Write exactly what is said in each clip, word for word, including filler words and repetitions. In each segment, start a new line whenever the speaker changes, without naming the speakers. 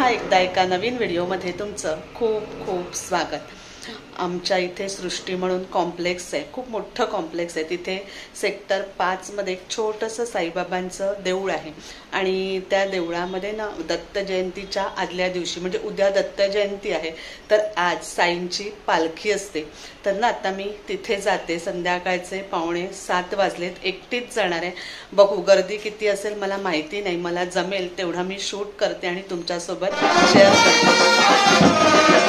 एकदा एका नवीन व्हिडिओमध्ये तुमचं खूप खूप स्वागत। आमच्या इथे सृष्टी म्हणून कॉम्प्लेक्स आहे, खूप मोठं कॉम्प्लेक्स आहे। तिथे सेक्टर पाच मध्ये एक छोटंसं साईबाबांचं देऊळ आहे आणि त्या देवळामध्ये ना दत्त जयंतीच्या आदल्या दिवशी म्हणजे उद्या दत्त जयंती आहे, तर आज साईंची पालखी असते। तर ना आता मी तिथे जाते। संध्याकाळचे पावणे सात वाजलेत, एकटीच जाणार आहे। बघू गर्दी किती असेल मला माहिती नाही, मला जमेल तेवढा मी शूट करते आणि तुमच्यासोबत शेअर करते।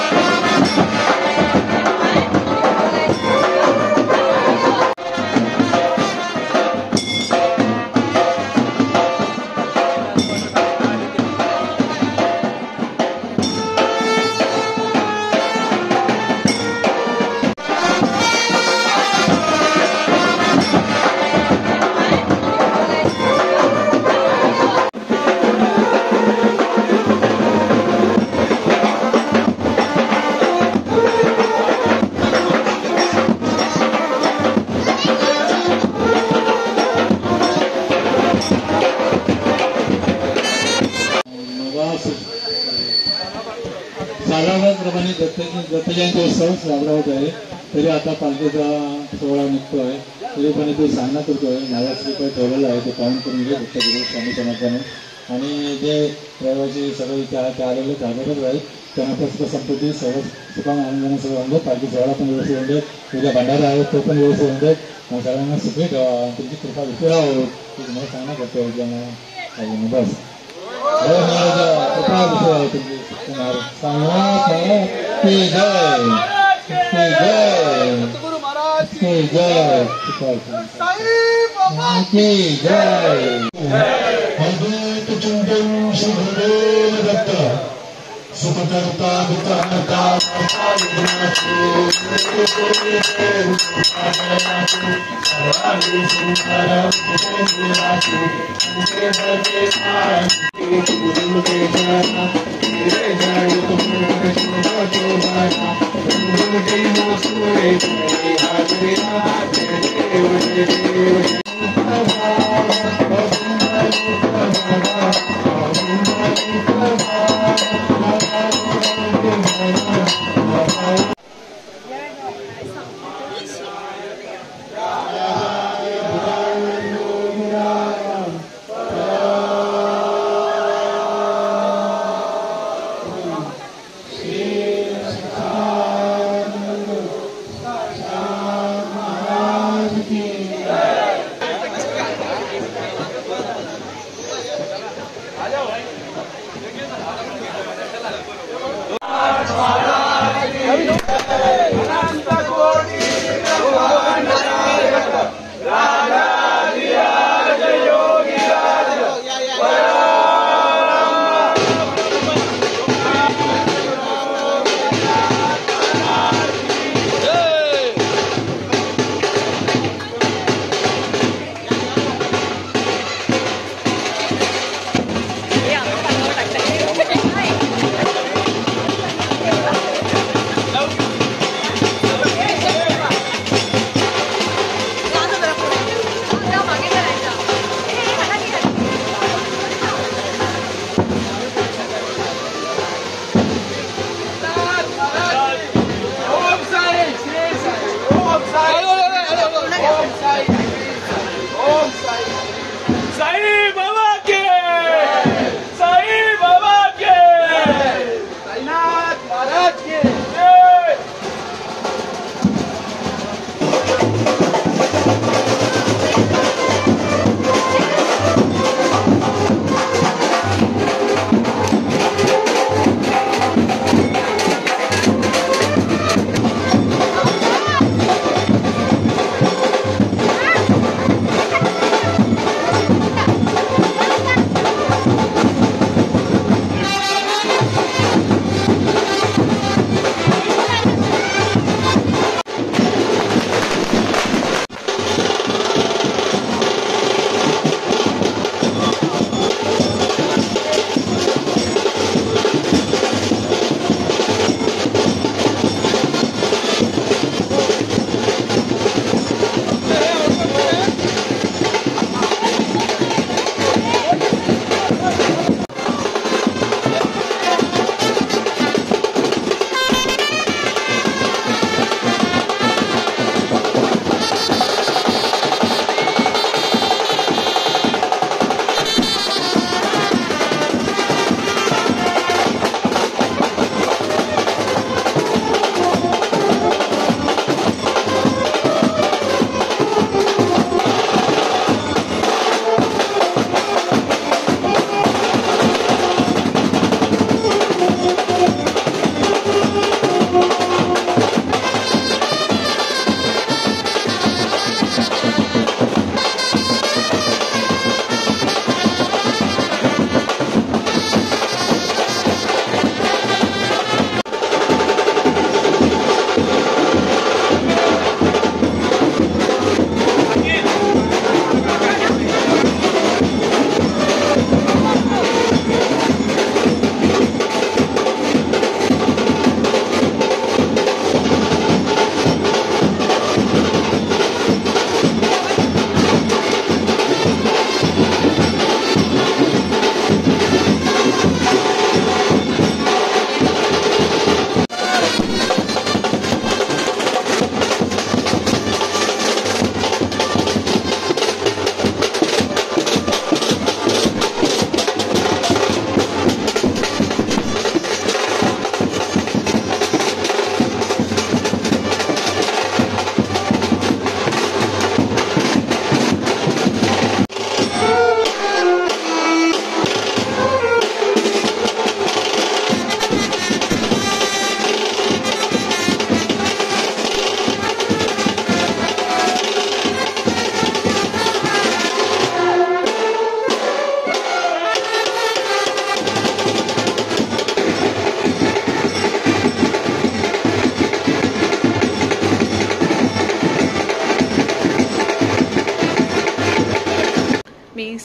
सालाबादप्रमाणे दत्त दत्त जयंती उत्सव साजरा होत आहे। तरी आता पालखीचा सोहळा निघतो आहे, तरी पण ते सामना करतोय। नावाच रुपये ठेवलेलं आहे, ते पाहून करून घे दत्तगुरु स्वामी समर्थाने। आणि जे रहिवासी सगळे इथे आलेले हजरच आहेत, त्यांना पुस्तक संपत्ती सर्व सुखान आनंदाने सगळं होऊन देत। पालखी सोहळा पण व्यवस्थित होऊन देत, उद्या भंडारा आहे तो पण व्यवस्थित होऊन देत। सगळ्यांना सुखी ठेवा, तुमची कृपा विषय आहोत की तुम्हाला सांगणं करतो ज्यांना बस कृपा विषय आहे तुमची की जय की जय की जय की जय। अद्वैत चिंतन श्री गुरुदेव दत्त सुखकर्ता विकर्ता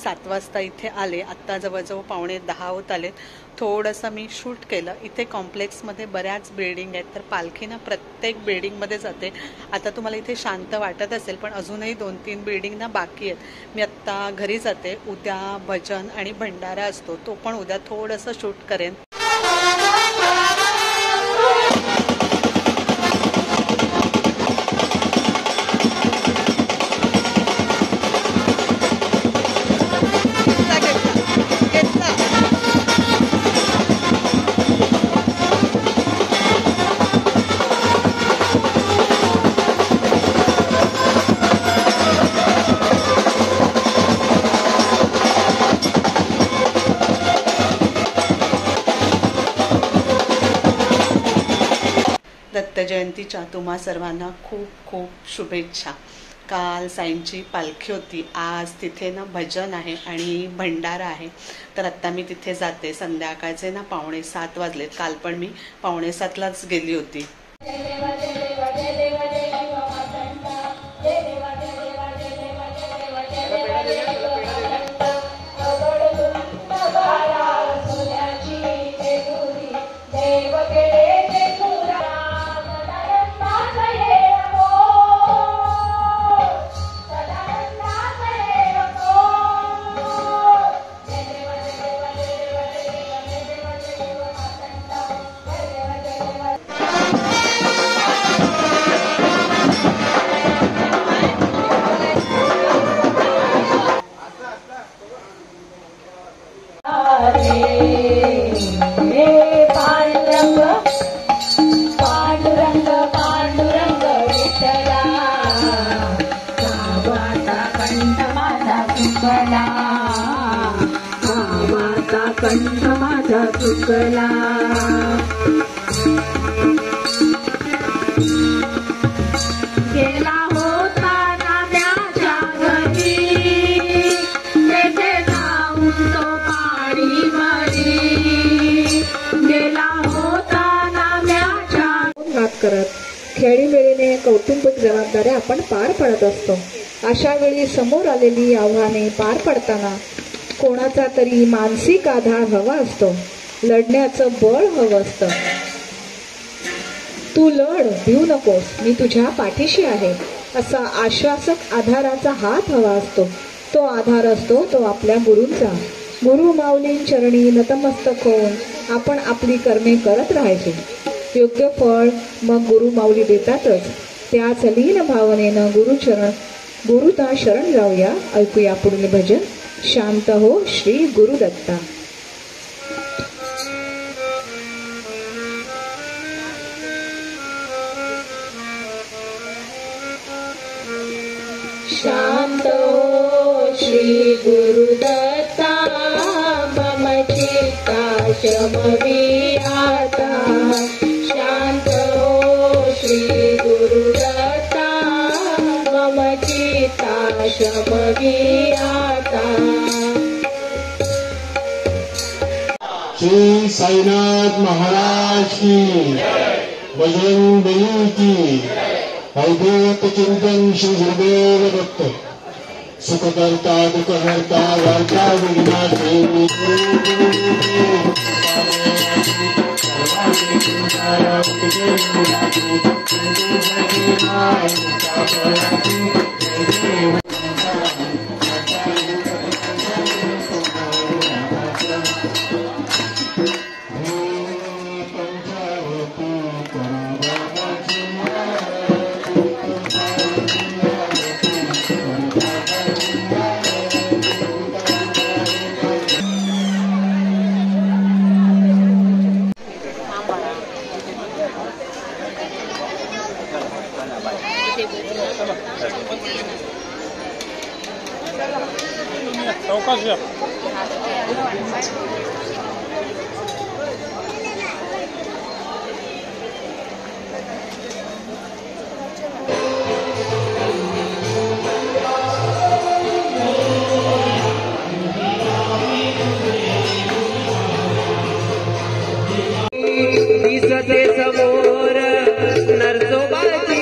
सात वाजता इथे आले, आत्ता जवळजवळ पावणे दहा होत आले. थोडंसं मी शूट केलं. इथे कॉम्प्लेक्समध्ये बऱ्याच बिल्डिंग आहेत, तर पालखी ना प्रत्येक बिल्डिंगमध्ये जाते. आता तुम्हाला इथे शांत वाटत असेल, पण अजूनही दोन तीन बिल्डिंग ना बाकी आहेत. मी आत्ता घरी जाते. उद्या भजन आणि भंडारा असतो, तो पण उद्या थोडंसं शूट करेन. दत्त जयंतीच्या तुम्हा सर्वांना खूप खूप शुभेच्छा. काल साईंची पालखी होती, आज तिथे ना भजन आहे आणि भंडारा आहे. तर आत्ता मी तिथे जाते. संध्याकाळचे ना पावणे सात वाजलेत. काल पण मी पावणे सातलाच गेली होती.
कंठ माझा चुकला, गेला होता नाम्याच्या घरी, तेथे जाऊन तो पाणी भरी, गेला होता नाम्याच्या. घात करत खेळीमेळीने कौटुंबिक जबाबदाऱ्या आपण पार पडत असतो. अशा वेळी समोर आलेली आव्हाने पार पडताना कोणाचा तरी मानसिक आधार हवा असतो, लढण्याचं बळ हवं असतं. तू लढ, भिवू नकोस, मी तुझ्या पाठीशी आहे, असा आश्वासक आधाराचा हात हवा असतो. तो आधार असतो तो आपल्या गुरूंचा. गुरु माऊलींचरणी नतमस्तक होऊन आपण आपली कर्मे करत राहायची. योग्य फळ मग गुरु माऊली देतातच. त्याच लीन भावनेनं गुरुचरण गुरुता शरण जाऊया. ऐकूया पुढील भजन. शांत हो श्री गुरुदत्ता. शांत हो श्री गुरुदत्ता, मम चित्ता शमवी आता. शांत हो श्री गुरुदत्ता, मम चित्ता शमवी आता.
श्री साईनाथ महाराज की, बजरंग बली की, अवधूत चिंतन श्री गुरुदेव दत्त. सुखकर्ता दुःखहर्ता वार्ता विघ्नाते.
चौकाशी
दिसते समोर नरसोबाची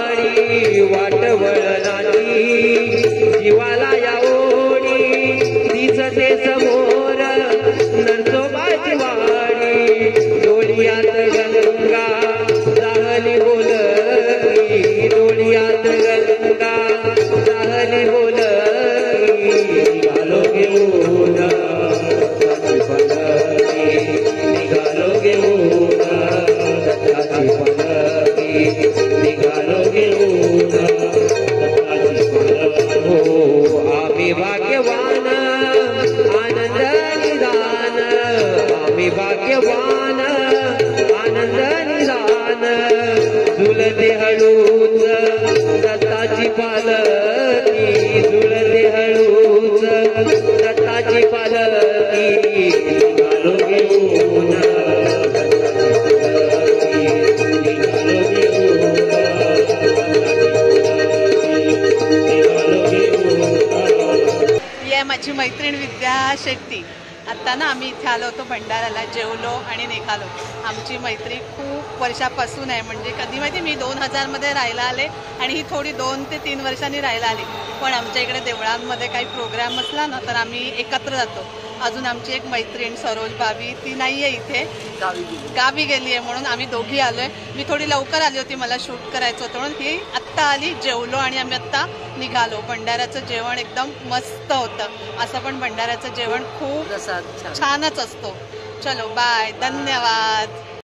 वाडी, वाटवळणाची जीवाला या ओढी. ते समोर नरसोबाची वाडी डोळ्यात गंगा जाहली बोलकी डोळ्यात गंगा जाहली बोलकी निघालो घेऊन दत्ताची पालखी निघालो घेऊन दत्ताची पालखी निघालो घेऊन दत्ताची पालखी हो आम्ही भाग्यवान आनंद निदान आम्ही भाग्यवान आनंद निदान झुलते हळूच दत्ताची पालखी झुलते हळूच दत्ताची पालखी निघालो घेऊन
माझी मैत्रीण विद्या शेट्टी. आत्ता ना आम्ही इथे आलो होतो भंडाऱ्याला, जेवलो आणि निघालो. आमची मैत्री खूप वर्षापासून आहे, म्हणजे कधी माहिती मी दोन हजारमध्ये राहायला आले आणि ही थोडी दोन ते तीन वर्षांनी राहायला आली. पण आमच्या इकडे देवळांमध्ये काही प्रोग्राम असला ना तर आम्ही एकत्र जातो. अजून आमची एक मैत्रीण सरोज भाभी ती नाही आहे इथे, गावी गेली आहे, म्हणून आम्ही दोघी आलो आहे. मी थोडी लवकर आली होती, मला शूट करायचं होतं म्हणून ही आत्ता आली, जेवलो आणि आम्ही आत्ता निघालो. भंडाऱ्याचं जेवण एकदम मस्त होतं. असं पण भंडाऱ्याचं जेवण खूप छानच असतो. चलो बाय, धन्यवाद.